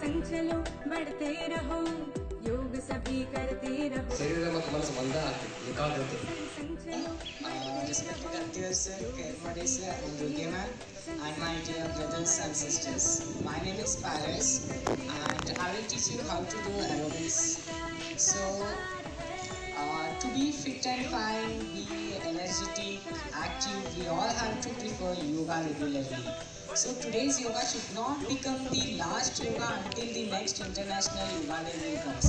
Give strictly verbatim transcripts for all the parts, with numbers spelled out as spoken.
संग चलो बढ़ते रहो, योग सभी करते रहो। शरीर में मनसु मंद ಆಗ್ತದೆ ಏಕಾಗ್ರತೆ. Respected actors, Kermade sir, and Durge ma'am, and my dear brothers and sisters. My name is Paris, and I will teach you how to do aerobics. So, uh, to be fit and fine, be energetic, active, we all have to prefer yoga regularly. So today's yoga should not become the last yoga until the next international yoga day will comes.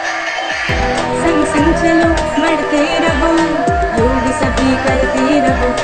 चलो बढ़ते रहो, योग सभी करते रहो।